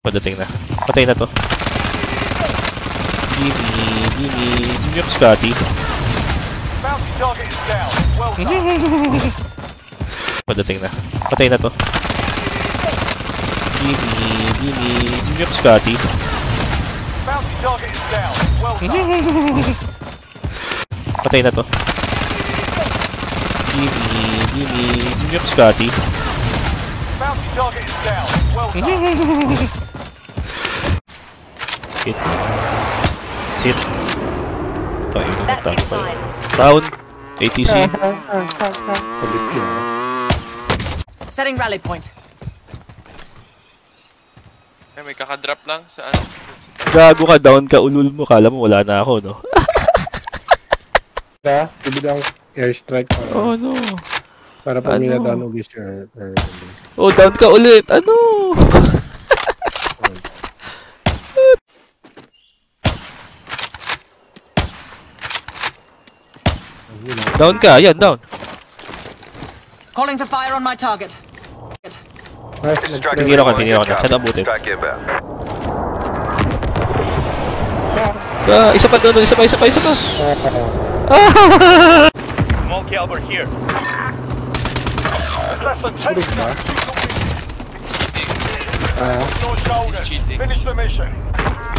Padating na. Patay na to. Gimme yung Scotty. Padating na. Patay na to. Gimme yung Scotty. Patay na to. Gimme yung Scotty. Hit. Tayo na nagtago tayo. Down. ATC. Setting rally point. Eh, may kakadrop lang sa ano? Gago ka, down ka, ulul mo. Kala mo wala na ako, no? Ibigay airstrike. Oh, no. Para pag may na-down ulit siya. Oh, down ka ulit. Ano? Down ka, yan, down. Calling for fire on my target. Tinira ko na. Saan abutin? Isa pa doon, isa pa. Small caliber here. Cheating. Finish the mission.